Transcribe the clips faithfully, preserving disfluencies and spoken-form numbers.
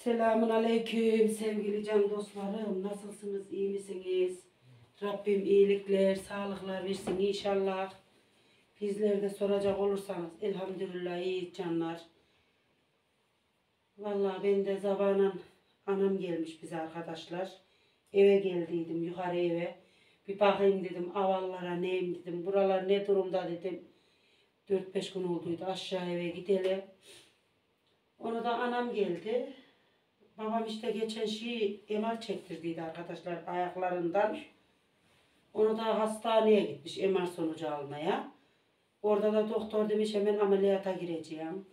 Selamun aleyküm sevgili can dostlarım. Nasılsınız? İyi misiniz? Rabbim iyilikler, sağlıklar versin inşallah. Bizler de soracak olursanız elhamdülillah iyi canlar. Vallahi ben de zabanan anam gelmiş bize arkadaşlar. Eve geldiydim, yukarı eve. Bir bakayım dedim avallara neyim dedim. Buralar ne durumda dedim. dört beş gün olduydu aşağı eve gidelim. Onu da anam geldi. Babam işte geçen şeyi M R çektirdiydi arkadaşlar ayaklarından. Onu da hastaneye gitmiş M R sonucu almaya. Orada da doktor demiş hemen ameliyata gireceğim.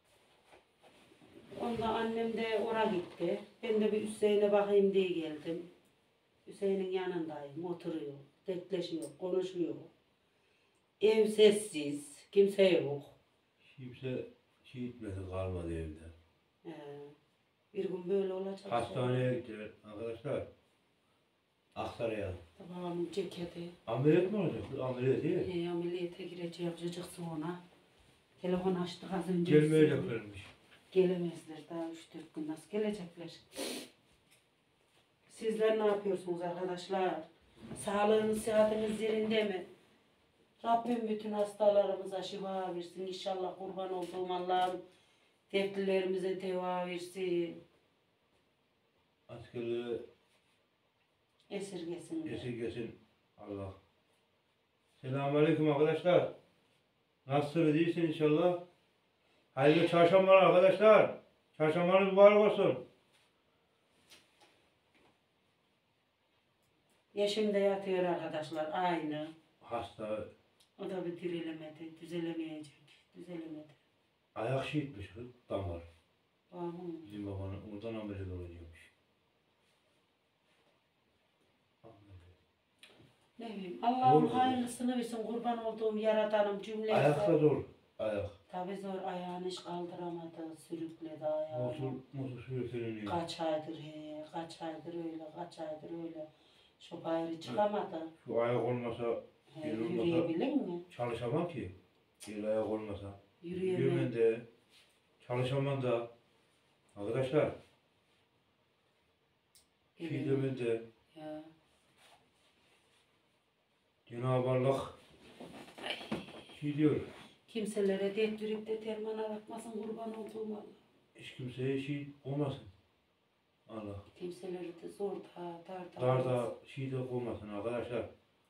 Onda annem de oraya gitti. Ben de bir Hüseyin'e bakayım diye geldim. Hüseyin'in yanındayım, oturuyor, dertleşiyor, konuşuyor. Ev sessiz, kimse yok. Kimse şey gitmedi, kalmadı evde. Ee, bir gün böyle olacak. Hastaneye gittiler arkadaşlar. Aksaray'a. Babamın ceketi. Ameliyat mı olacak? Ameliyat değil mi? E, ameliyata girecek çocuk sonra. Telefon açtık az önce. Gelmeyeceklermiş. Gelemezler daha üç dört gün nasıl gelecekler. Sizler ne yapıyorsunuz arkadaşlar? Sağlığınız, sıhhatiniz yerinde mi? Rabbim bütün hastalarımıza şifa versin. İnşallah kurban olduğum Allah'ım dertlilerimize teva versin. Askerleri Esirgesin. esirgesin Allah. Selamünaleyküm arkadaşlar. Nasılsınız? İyisiniz inşallah. Hayırlı çarşambalar arkadaşlar. Çarşambanız mübarek olsun. Yaşımda yatıyor arkadaşlar aynı. Hasta. O da bir dirilemedi, düzelemeyecek, düzelemedi. Ayak şiitmiş kız, damar. Babam. Bizim babanın oradan ameliyat olacakmış. Ne bileyim, Allah'ım Zor. hayırlısını versin, kurban olduğum yaratanım cümlesi. Ayakta zor. Ayak. Tabii zor, ayağını hiç kaldıramadı, sürükledi ayağını. Motor, motor sürükleniyor. Kaç aydır he, kaç aydır öyle, kaç aydır öyle. Şu gayrı çıkamadı. Şu ayak olmasa, He, el olmasa yürüyebilir mi? çalışamam ki. El ayak olmasa. Yürüyemem. Yürümen de, çalışamam da. Arkadaşlar, şey demen de, Ya. Cenab-ı Allah şey diyor, Kimselere dert verip de terman aratmasın, kurban olduğum Allah. hiç kimseye şey olmasın. Allah. Kimseleri de zor da, dar da. Darda şey de olmasın arkadaşlar.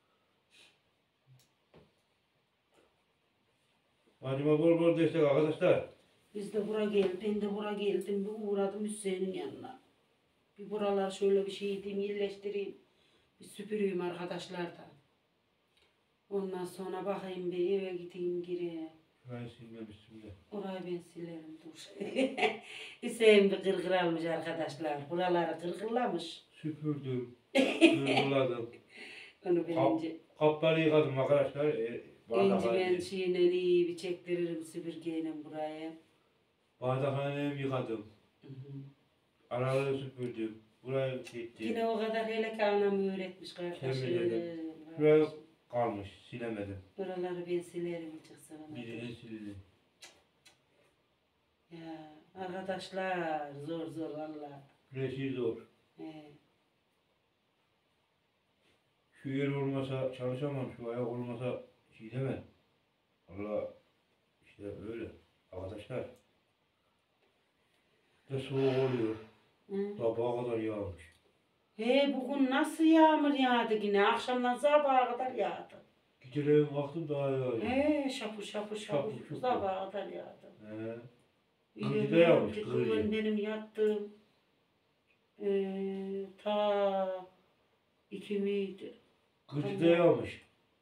Bacıma bol bol destek arkadaşlar. Biz de bura geldim, ben de bura geldim, bir uğradım Hüseyin'in yanına. Bir buralar şöyle bir şey edeyim, yerleştireyim. Bir süpüreyim arkadaşlar da. Ondan sonra bakayım bir eve gideyim gireyim. Şurayı silmemiştim de. Orayı ben silerim dur. Hüseyin bir gırgır almış arkadaşlar. Buraları gırgırlamış. Süpürdüm, kırgıladım. Onu ben Kap, önce, kapları yıkadım arkadaşlar. E, önce bardakları, ben şeyle iyi bir çektiririm süpürgeyle buraya. bardakları yıkadım. Hı hı. Araları süpürdüm. Buraya gitti. Yine o kadar hele ki anam öğretmiş Temizledim. kardeşim. Şuraya kalmış, silemedim. Buraları ben silerim çıksın. Birini sildim. Ya arkadaşlar zor zor valla. Burası zor. He. Şu yer olmasa çalışamam, şu ayak olmasa şey demem. Allah işte öyle arkadaşlar. De soğuk oluyor. Hı. Sabaha kadar yağmış. He bugün nasıl yağmur yağdı yine akşamdan sabaha kadar yağdı. Geceleyin baktım daha yağıyor. He şapur şapur şapur Şapur şupur. sabaha kadar yağdı. He. İyi, Kırcıda yağmış, bugün kırcı. benim yattığım eee ta iki miydi? Gıcıda yağmış.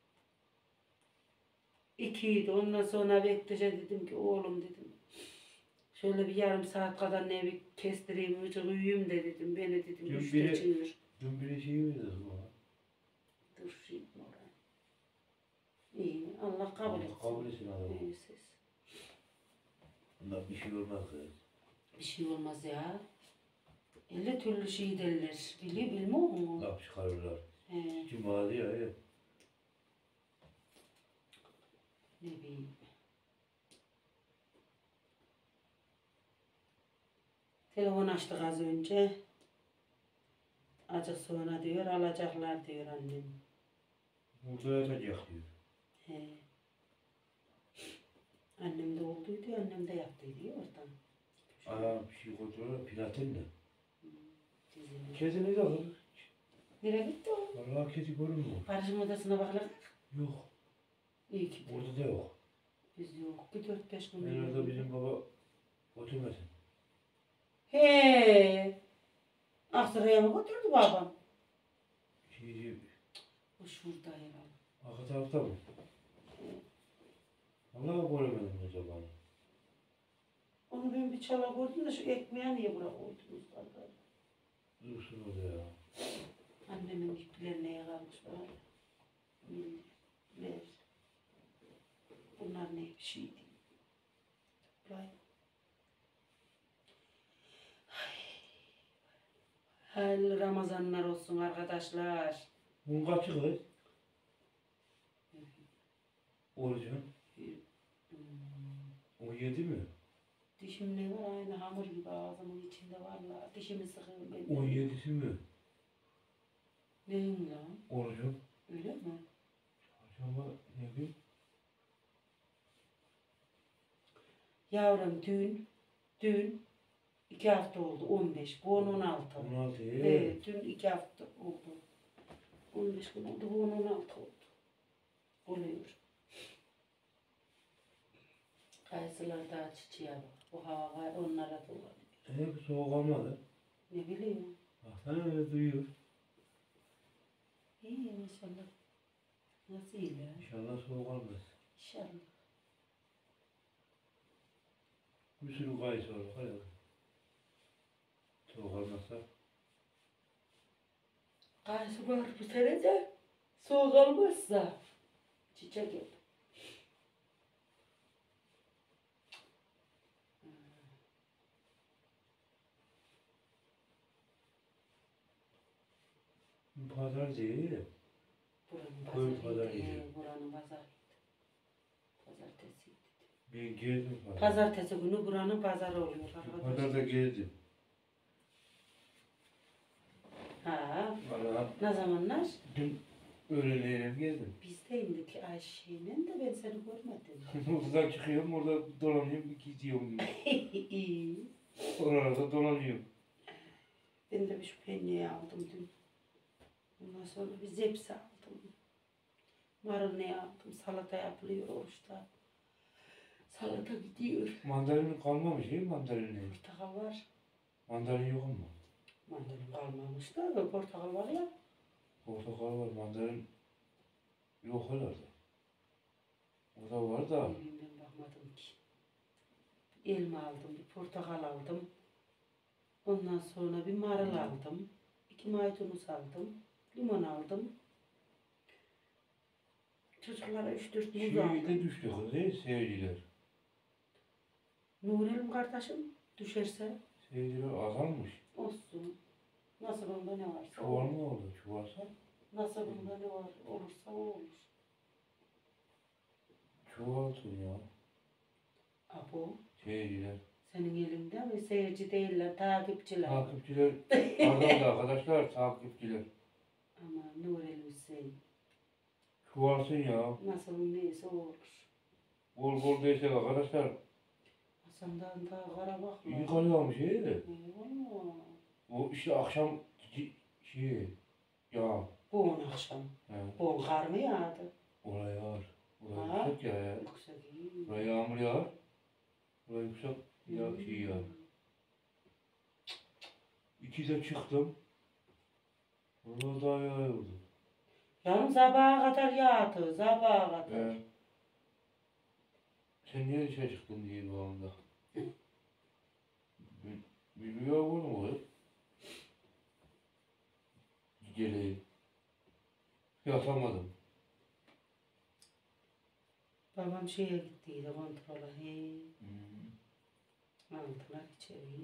İkiydi. Ondan sonra Bektaş'a dedim ki oğlum dedim. Şöyle bir yarım saat kadar ne bir kestireyim, vıcık uyuyayım de dedim. Beni dedim Dün üçte biri- çığır. Dün bir şey miydi bana? Dur şimdi oraya. İyi. Allah kabul Allah etsin. kabul etsin adamı. İyi siz. Bundan bir şey olmaz kız. Bir şey olmaz ya. elli türlü şey derler. Biliyor bilmiyor musun? Laf çıkarırlar. He, Cumali ya. ya. ne bileyim. Telefon açtık az önce. Acık sonra diyor alacaklar diyor annem. Burada yatacak diyor. He. Annem de olduydu, annem de yaptıydı ya oradan. Aa bir şey koydular. Platin de. Dizini. Kedini de alır. Nereye gitti o? Vallahi kedi görünmüyor. Barış'ın odasına bakalım. Yok. İyi ki de. Orada da yok. Biz yok. Bir dört beş gün. Herhalde bizim baba götürmesin. He. Aksaray'a mı götürdü babam? Şey, O şurada herhalde. arka tarafta mı? Vallahi göremedim acaba. Onu ben bir çala koydum da şu ekmeğe niye bırak koydunuz kardeşim? Dursun orada ya. Annemin ipleri neye kalmış var? Miller. Bunlar ne bir şeydi? Vay. Hayırlı Ramazanlar olsun arkadaşlar. Bunun kaçı kız? Orucun. Hmm. O yedi mi? Dişim ne var aynı hamur gibi ağzımın içinde valla. Dişimi sıkıyorum ben. On yedisi mi? Neyim lan? Orucun. Öyle mi? Acaba ne bileyim? Yavrum dün, dün iki hafta oldu on beş, bu on on altı. On altı. Evet, dün iki hafta oldu. on beş gün oldu, bu on on altı oldu. Oluyor. Kayısılar daha çiçeğe bak. Bu hava var, onlara dolanıyor. Hep soğuk olmadı. Ne bileyim. Baksana öyle duyuyor. İyi inşallah. Nasıl iyi ya? İnşallah soğuk olmaz. İnşallah. Bir sürü kayısı var. Hadi. Soğuk olmazsa. Kayısı var bu sene de soğuk olmazsa çiçek yap. Pazar değil. Buranın Koyun pazarıydı. pazar He, yeri. buranın pazarıydı. Pazartesiydi. Ben gezdim pazar. Pazartesi günü buranın pazarı oluyor arkadaşlar. Pazarda gezdim. Ha, Valla ne zamanlar? dün öğlenleyin gezdim. Biz de indik Ayşe'yle de ben seni görmedim. Buradan çıkıyorum, orada dolanıyorum, gidiyorum. İyi. Oralarda dolanıyorum. Ben de bir şu penyeyi aldım dün. Ondan sonra bir zepsi aldım. Marine aldım. Salata yapılıyor oruçta. Salata gidiyor. Mandalinin kalmamış değil mi mandalinin? Portakal var. Mandalin yok mu? Mandalin kalmamış da portakal var ya. Portakal var, mandalin yok herhalde. O da var da. Bilmiyorum, ben bakmadım ki. Elma aldım, bir portakal aldım. Ondan sonra bir marul aldım. İki maydanoz aldım. Limon aldım. Çocuklara üç dört muz Şeyde aldım. düştü kız değil sevgiler. Nurelim kardeşim düşerse Sevgiler azalmış. olsun. Nasibinde ne varsa Çuval olur. mı oldu? Çuvalsa? Nasibinde ne var olursa o olur. Çuvalsın ya. Abo Sevgiler. senin elinde mi? Seyirci değiller, takipçiler. Takipçiler. Pardon da arkadaşlar takipçiler. Ama Nurel Hüseyin. Çuvalsın ya. Nasıl neyse o olur. Bol bol desek arkadaşlar. Hasan'dan daha kara bakma. İyi kalıyormuş iyi de. Eyvallah. O işte akşam ci- şey ya. Bu on akşam. He. Bu on kar mı yağdı? Oraya yağar. Oraya Ha? yüksek ya ya. Yüksek iyi. Oraya yağmur yağar. Oraya yüksek ya Hmm. şey yağar. İkide çıktım. Orada daha yağıyordu. Yarın sabaha kadar yağdı. Sabaha kadar. Ee, sen niye dışarı çıktın diye bu anda. Bir, bir rüya var mı o? Geceleyin. Yatamadım. Babam şeye gittiydi kontrola. He. Hmm. Aldılar içeri.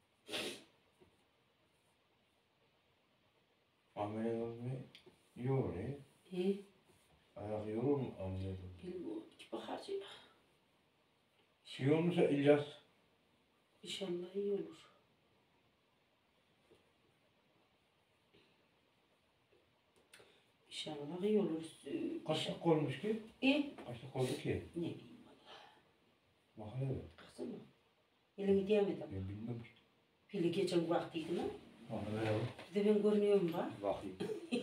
Ameliyat olmayı yiyor ne? He. Ayak yorur mu ameliyat olmayı? Bilmiyorum ki bakacağım. Şey olmuşsa İlyas. İnşallah iyi olur. İnşallah iyi olur. Kaç dakika olmuş ki? İyi. Kaç dakika oldu ki? Ne bileyim valla. Bak hele. Kızım mı? Elini diyemedim. Ben bilmem ki. Pili geçen vaktiydi mi? Bak hele. Bir de ben görünüyorum bak. Bakayım.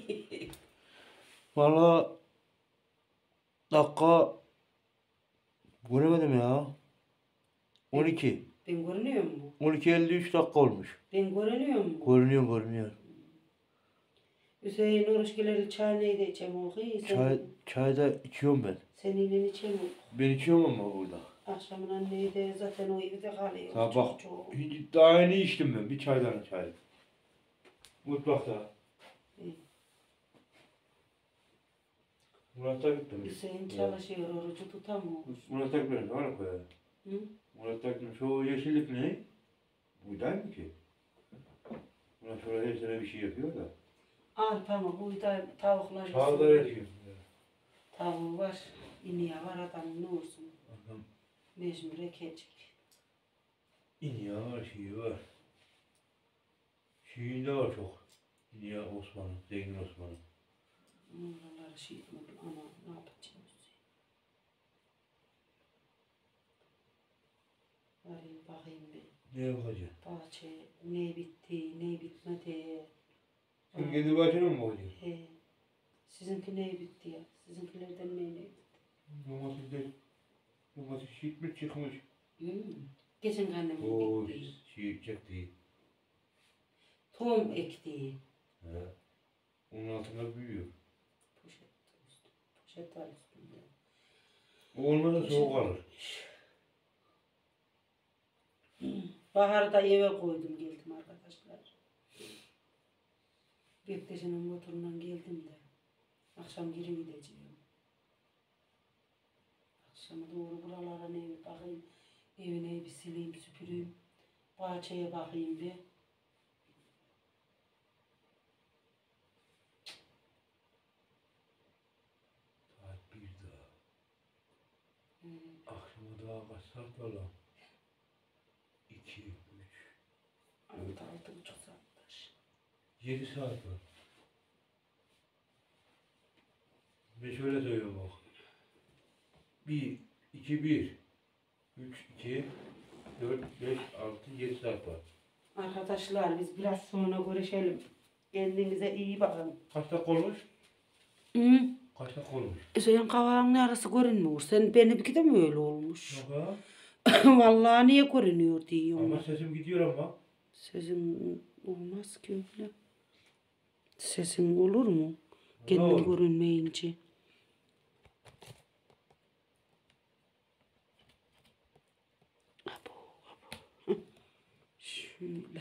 Valla dakika göremedim ya. on iki. Ben görünüyor mu? on iki elli üç dakika olmuş. Ben görünüyor mu? Görünüyor görünüyor. Hüseyin oruçgeleri çay neydi içem o ki? Çay, çay da içiyorum ben. Seninle içem o. Ben içiyorum ama burada. Akşamın anneydi de zaten o evde kalıyor. Sabah Çok- hiç daha yeni içtim ben bir çaydan çay. Mutfakta. İyi. Murat'a gittim. Hüseyin çalışıyor orucu tutamıyor. Murat'a gittim. Ne var koyar? Hı? Murat'a gittim. Şu yeşillik ne? Buğday mı ki? Murat şöyle her sene bir şey yapıyor da. Arpa mı? Buğday, tavuklar. Çağlar yesin. ediyor. Tavuğu var. İniye var adamın ne olsun. Adam Mecbur ekecek. İnya var, şeyi var. Şeyinde var çok. İnya Osman'ın, Zengin Osman'ın. Oraları şey etmedim ama ne yapacağım? Arayayım bakayım bir. Neye bakacaksın? Bahçe ne bitti, ne bitmedi. Sen kendi bahçene mi bakacaksın? He. Sizinki ne bitti ya? Sizinkilerden ne ne bitti? Domatesler, domates şişmiş çıkmış. Hı? Geçen annemin Oo, ektiği. şey çekti. Tohum ektiği. He. Onun altında büyüyor. Poşet üstü. Poşet var üstünde. O olmasa soğuk alır. Baharda eve koydum geldim arkadaşlar. Bektaş'ın motorundan geldim de. Akşam geri gideceğim. Akşama doğru buralara ne bir bakayım. Evine bir sileyim, süpüreyim. Bahçeye bakayım bir. Saat bir daha. Hmm. Akşama daha kaç saat var lan? İki, üç, Altı, altı buçuk saattir. yedi saat var. Ben şöyle söylüyorum bak. Bir, iki, bir, üç, iki, dört, beş, altı, yedi saat var. Arkadaşlar biz biraz sonra görüşelim. Kendinize iyi bakın. Kaç dakika olmuş? Hı? Kaç dakika olmuş? Senin kavağın arası görünmüyor. Sen benimki de mi öyle olmuş? Yok ha. Vallahi niye görünüyor diyorum. Ama sesim gidiyor ama. Sesin olmaz ki öyle. Sesin olur mu? Kendin olur. görünmeyince. Abo, abo. Şöyle.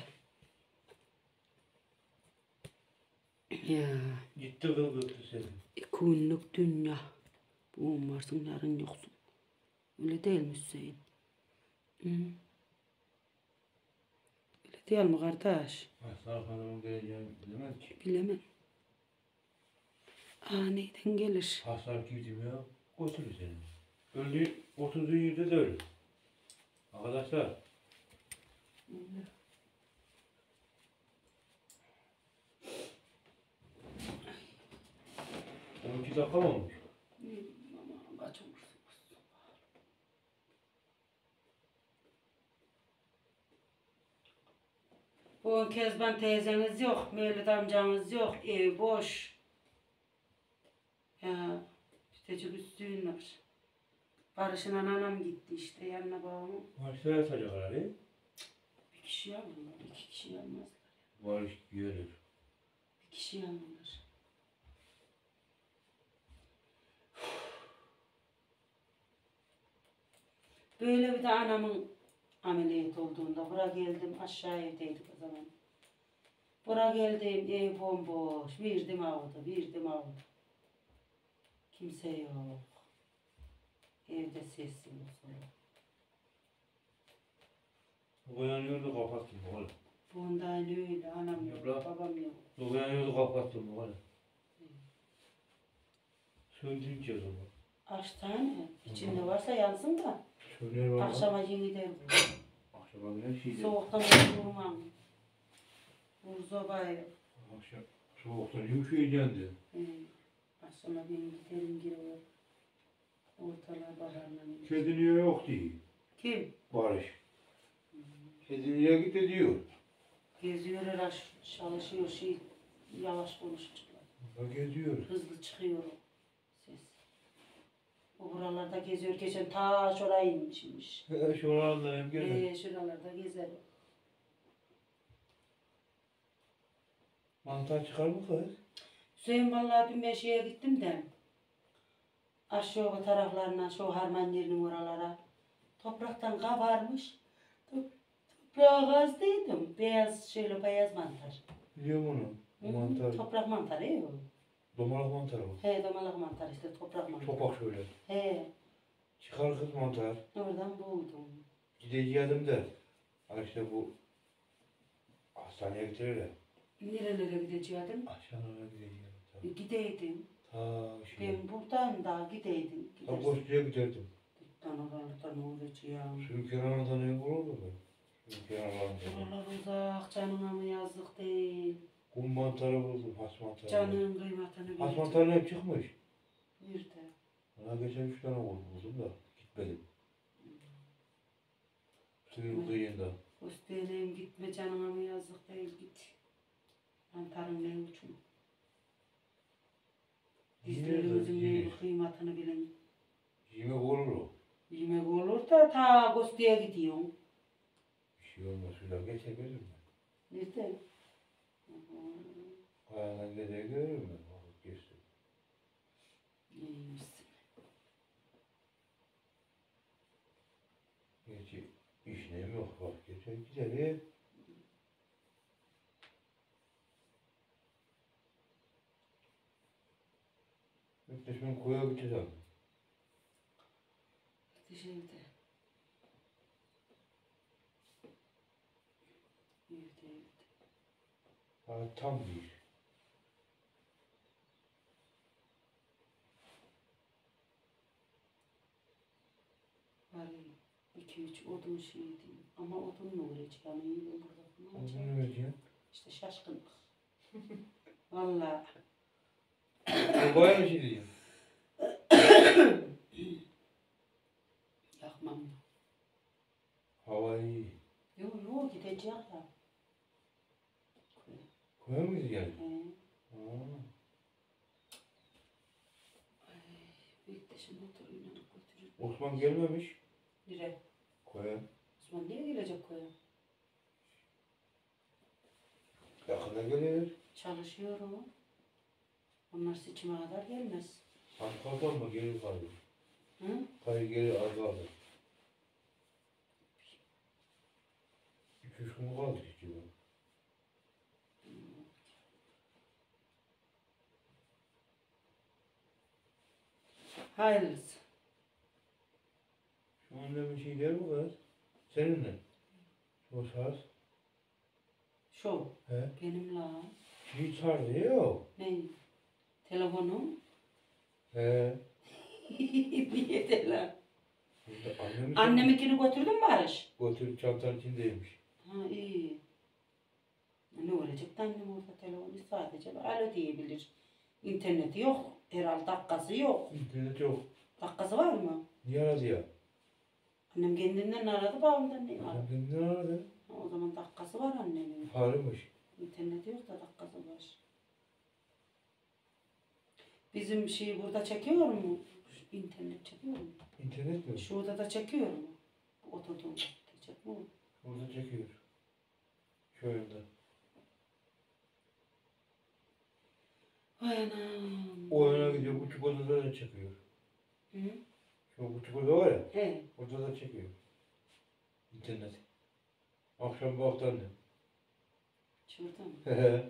Ya, Gitti kıl gitti sesim. iki günlük dünya. Bugün varsın, yarın yoksun. Öyle değil mi Hüseyin? Hı. Öyle değil mi kardeş? Aslan hanımın geleceğini bilemez ki. Bilemem. Aniden gelir. Hasar girdim ya. Götürür seni. Öldü, oturduğu yerde de ölür. Arkadaşlar. on iki dakika mı olmuş? Aman kaç olursunuz. Bu Kezban teyzeniz yok, Mevlüt amcanız yok, ev boş. Ya işte çok üstün var. Barış'ın anam gitti işte yanına babamın. Maaşlar yatacak herhalde. Bir kişi alırlar, iki kişi almazlar. Barış görür. Bir kişi alırlar. Böyle bir de anamın ameliyat olduğunda buraya geldim, aşağı evdeydik o zaman. Buraya geldim, ev bomboş, virdim avdu, virdim avdu. Kimse yok. Evde sessiz olsun. Uyanıyordu kapattım oğlum. Bunda aynı öyle, anam yok, Yok lan. babam yok. Uyanıyordu kapattım oğlum. Söndürünce o zaman. Kaç tane? İçinde varsa yansın da. Söner var. Akşama yeniden Akşama güne şeydi. soğuktan vurmam. Vur zobayı. Akşam soğuktan yumuşayacaksın dedi. Hı. Akşama benim giderim giriyor. Ortalar baharla. Kedi niye yok diye. Kim? Barış. Kedi niye gitti diyor. Geziyor herhalde çalışıyor şey yavaş konuşuyorlar. Bak geziyor. Hızlı çıkıyor o ses. O buralarda geziyor. Geçen ta şuraya inmişmiş. He şuralardayım gene. Ee, şuralarda gezer. Mantar çıkar mı kız? Hüseyin vallahi dün ben şeye gittim de aşağı taraflarına, şu harman yerinin oralara topraktan kabarmış. Top, toprağa gazdıydım. Beyaz şöyle beyaz mantar. Biliyorum onu. Hı, Mantar. Toprak mantarı iyi o. Domarak mantarı mı? He domalak mantar işte toprak mantarı. Topak şöyle. He Çıkar kız mantar. oradan buldum. Gideceğim de. Ha işte bu hastaneye getirirler. Nerelere gideceğim? Aşağıya gideceğim. E, Tabii. gideydim. Ta şey. Ben buradan daha gideydim. Ta Gidersin. Koçlu'ya giderdim. Dükkan oralardan olacağım. Suyun kenarında ne bulurdu ben? Suyun kenarlarında. Oralar uzak canına mı yazık değil. Kum mantarı buldum. Has mantarı. Canın kıymetini Has bil. mantarı hep çıkmış. Nerede? Bana geçen üç tane oldu buldum da gitmedim. Suyun kıyında. Göstereyim gitme canına mı yazık değil git. Mantarın ne uçum. Dizlerimizin ne kıymetini bilin. Yemek olur o. Yemek olur da ta Gosti'ye gidiyorum. Bir şey olmaz. Suyla geçer görürüm ben. Nerede? Kayadan geçer görürüm ben. Vakit geçti. İyiymişsin. Gerçi iş neyim yok. Vakit geçer gider ya. Yurttaşımın koya gideceğim. Dışarıda. Evde evde. Ha, tam bir. Var iki üç odun şeydi. Ama odunla uğraşacağım. İyi ben burada bunu Onu alacağım. ne vereceğim? İşte şaşkınlık. Vallahi. Babaya mı şey diyeceğim? Yakmam. Hava iyi. Yok yok gidecek ya. Koya mı gideceğim? He. Ha. Bekle şimdi motoruyla götürür. Osman gelmemiş. Nereye? Koya. Osman niye gelecek koya? Yakında gelir. Çalışıyor o. Onlar seçime kadar gelmez. Az kaldı ama gelir kaldı. Hı? Kayı gelir az kaldı. İki üç gün kaldı işte bu. Hayırlısı. Şu anda bir şey der mi kız? Seninle. O saz. Şu. He? Benim la. Şey sardı ya. Ne? Telefonum. He. Niye de la? Burada annemi Anneminkini götürdün mü Barış? götürüp çantanın içindeymiş. Ha iyi. Ne olacak da annem orada telefonu sadece alo diyebilir. İnterneti yok. Herhalde dakikası yok. İnternet yok. Dakikası var mı? Niye aradı ya? Annem kendinden aradı babamdan ne aradı? Adam ne aradı? Ha, o zaman dakikası var annemin. Harımış. İnterneti yok da dakikası var. Bizim şeyi burada çekiyor mu? İnternet çekiyor mu? İnternet mi? Şurada da çekiyor mu? Bu otoduğumda çekiyor mu? Orada çekiyor. Şu yönde. Vay anam. O yana gidiyor. Küçük odada da çekiyor. Hı? Şu küçük oda var ya. He. Orada da çekiyor. İnternet. Akşam baktı annem. Şurada mı? Hehe.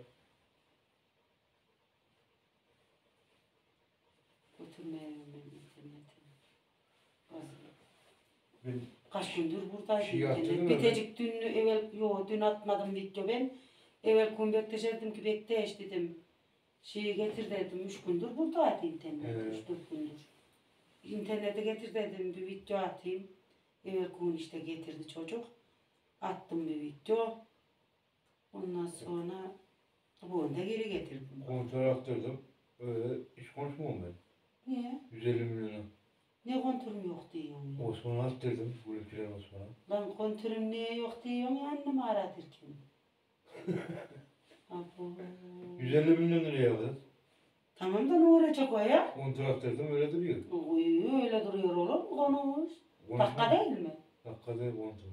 Götürmeyeyim ben interneti. Bazı- Ben Kaç gündür buradaydım. Şey attın internet. mı? Bitecik dün evvel, yo dün atmadım video ben. Evvel gün bekleşirdim ki bekleş dedim. Şeyi getir dedim. Üç gündür buradaydı internet. Evet. Üç dört gündür. İnternete getir dedim bir video atayım. Evvel gün işte getirdi çocuk. Attım bir video. Ondan sonra bu da geri getirdim. komutanı attırdım. Öyle hiç konuşmam ben. Niye? yüz elli milyona. Ne kontürüm yok diyorsun ya? Osman'a attırdım. Gülümçülen Osman'a. Lan kontürüm niye yok diyorsun ya annemi aratırken. Abo. yüz elli milyon liraya aldı. Tamam da ne olacak o ya? Kontür attırdım öyle duruyor. Uy, öyle duruyor oğlum konuş. Dakika değil mi? Dakikada kontür.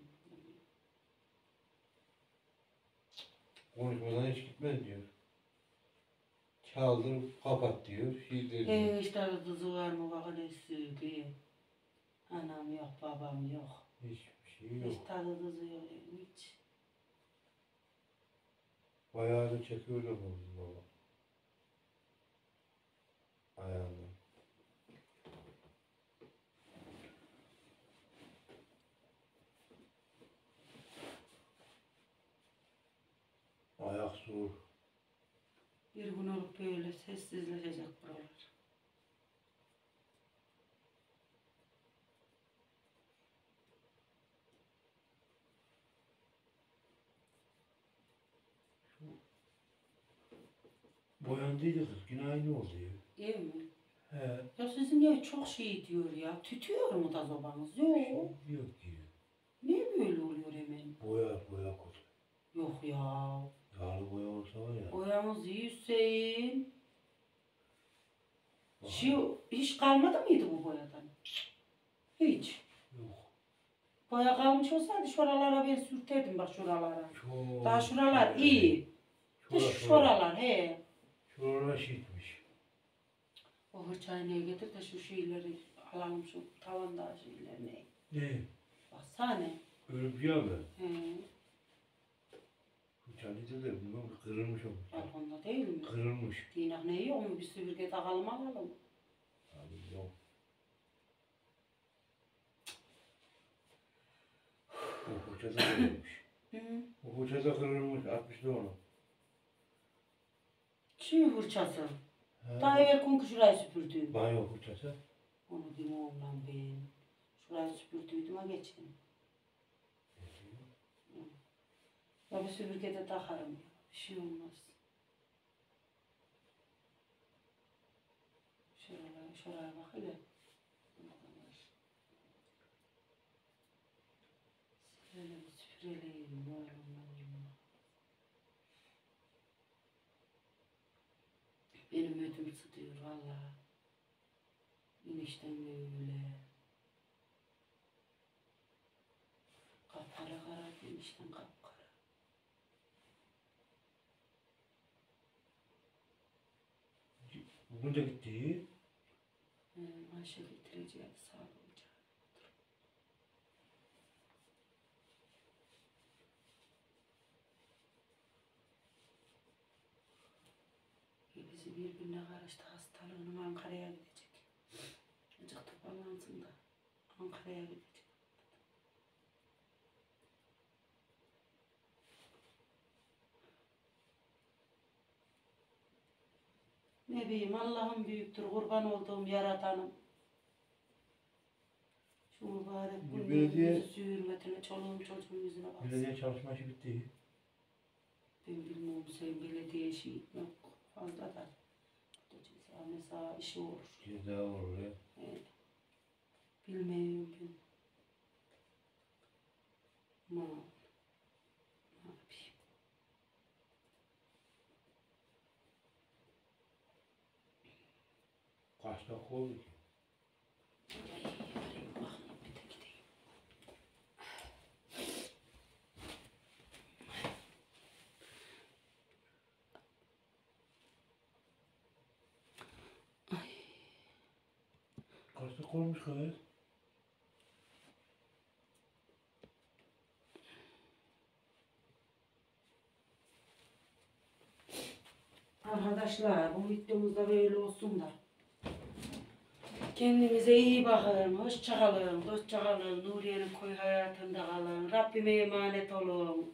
Konuşmadan hiç gitmez diyor. Çaldır, kapat diyor. Şey diyor. Ee, işte kızı var mı bakın eski. Anam yok, babam yok. Hiçbir şey yok. Hiç tadı tuzu yok hiç. Bayağı da çekiyorlar bu baba. Ayağından. Ayak soğur. Bir gün olup böyle sessizleşecek buralar. Boyandıydı kız. Yine aynı oldu ya. Değil mi? He. Ya sizin ev çok şey diyor ya. Tütüyor mu da zobanız? Yok. Yok diyor. Niye böyle oluyor hemen? Boya, boya kod. Yok ya. Yağlı boya olsa var ya. Boyamız iyi Hüseyin. Bak. Şu hiç kalmadı mıydı bu boyadan? Hiç. Yok. Boya kalmış olsaydı şuralara ben sürterdim bak şuralara. Çok. Daha şuralar iyi. Dış Şura, şura. şuralar he. Şuralar şişmiş. O hırçayı neye getir de şu şeyleri alalım şu tavanda şeylerini. Ne? Baksana ne? Örümceği mi? He. Bu çalıydı da bilmem kırılmış o. Balkonda değil mi? Kırılmış. Dinak ne yok mu? Bir süpürge takalım alalım. Abi yok. O hoca da kırılmış. Hı. O hoca da kırılmış. Atmıştı onu. Çiğ fırçası. He. Daha evvel kunku şurayı süpürdüm. Banyo hoçası. Onu diyeyim oğlan ben. Şurayı süpürdüydüm ha geçen. Ya bir süpürge de takarım ya. Bir şey olmaz. Şuraya, şuraya bak hele. Şöyle bir süpüreleyim oğlum. Benim ödüm sıdıyor valla. İnişten böyle. Kapkara kara enişten kapkara. Bugün de gitti. Ee, Ayşe getireceği sağ olacak. Bizi birbirine karıştı hastalığının Ankara'ya gidecek. Azıcık toparlansın da Ankara'ya gidecek. Ne bileyim Allah'ım büyüktür kurban olduğum yaratanım. Şu mübarek Bir günlerin belediye- yüzü hürmetine çoluğum çocuğum yüzüne baksın. Belediye çalışma işi bitti. Ben bilmiyorum sen belediye işi yok fazla da. Ceza mesela işi olur. Ceza olur ya. Evet. Bilmiyorum ben. Ama ne yapayım? Kaç dakika oldu ki? Arayayım bakayım bir de gideyim. Kaç dakika olmuş kız? Arkadaşlar bu videomuzda böyle olsun da. Kendinize iyi bakın, hoşça kalın, hoşça kalın, Nuriye'nin koy hayatında kalın, Rabbime emanet olun.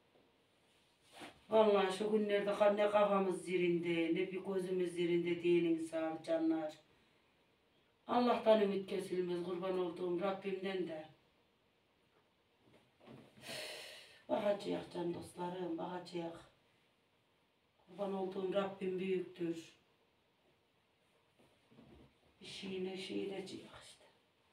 Vallahi şu günlerde ne kafamız zirinde, ne bir gözümüz zirinde değilin sağ ol canlar. Allah'tan ümit kesilmez, kurban olduğum Rabbimden de. Bakacak can dostlarım, bakacak. Kurban olduğum Rabbim büyüktür. Bir şeyine şeylecek işte.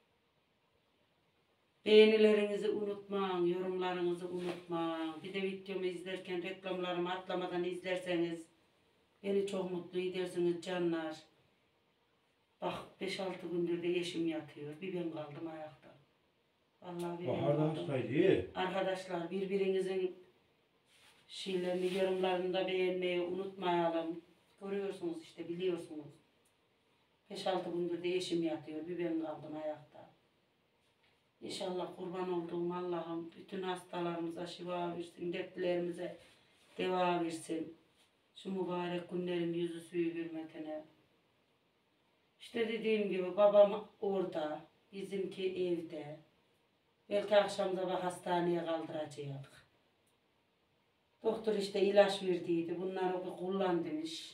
Beğenilerinizi unutmayın, yorumlarınızı unutmayın. Bir de videomu izlerken reklamlarımı atlamadan izlerseniz beni çok mutlu edersiniz canlar. Bak beş altı gündür de eşim yatıyor. Bir ben kaldım ayakta. Vallahi bir ben Baharda kaldım. hastaydı. Arkadaşlar birbirinizin şeylerini, yorumlarını da beğenmeyi unutmayalım. Görüyorsunuz işte, biliyorsunuz. beş altı gündür de eşim yatıyor. Bir ben kaldım ayakta. İnşallah kurban olduğum Allah'ım bütün hastalarımıza şifa versin, dertlerimize deva versin. Şu mübarek günlerin yüzü suyu hürmetine. İşte dediğim gibi babam orada, bizimki evde. Belki akşam sabah hastaneye kaldıracak. Doktor işte ilaç verdiydi, bunları bir kullan demiş.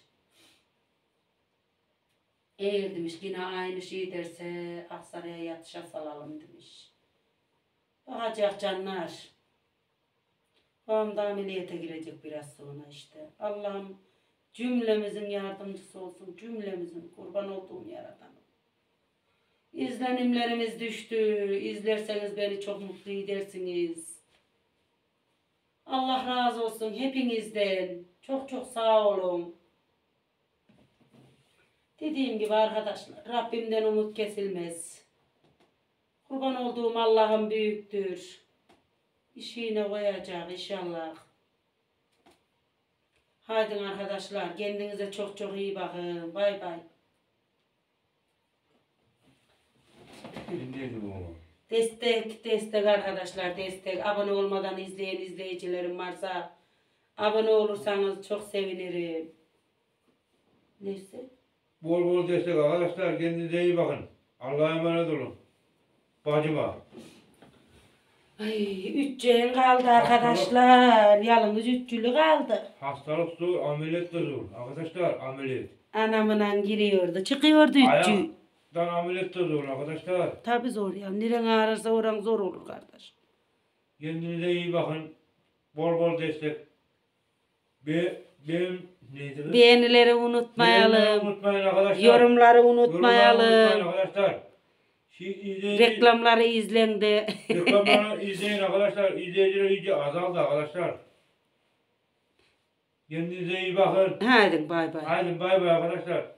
Eğer demiş yine aynı şey derse Aksaray'a yatışa salalım demiş. Bakacak canlar. Babam da ameliyata girecek biraz sonra işte. Allah'ım cümlemizin yardımcısı olsun. Cümlemizin kurban olduğum Yaradanım. İzlenimlerimiz düştü. İzlerseniz beni çok mutlu edersiniz. Allah razı olsun hepinizden. Çok çok sağ olun. Dediğim gibi arkadaşlar, Rabbimden umut kesilmez. Kurban olduğum Allah'ım büyüktür. İşine koyacak inşallah. Haydi arkadaşlar, kendinize çok çok iyi bakın. Bay bay. Dinleydi bu. Destek, destek arkadaşlar, destek. Abone olmadan izleyen izleyicilerim varsa abone olursanız çok sevinirim. Neyse. Bol bol destek arkadaşlar. Kendinize iyi bakın. Allah'a emanet olun. Bacıma. Ay, üç ceyhan kaldı arkadaşlar. Yalnız üçcülü kaldı. Hastalık zor, ameliyat da zor. Arkadaşlar ameliyat. Anamla giriyordu, çıkıyordu üçcü. Ayaktan ameliyat da zor arkadaşlar. Tabi zor ya. Neren ağrırsa oran zor olur kardeş. Kendinize iyi bakın. Bol bol destek. Be, benim neydi? Beğenileri unutmayalım. Beğenmeyi unutmayın arkadaşlar. Yorumları Yorumları unutmayalım. unutmayın arkadaşlar. Şey, izleyici, Reklamları izlendi. reklamları izleyin arkadaşlar. İzleyiciler iyice azaldı arkadaşlar. Kendinize iyi bakın. Hadi bay bay. Haydi bay bay arkadaşlar.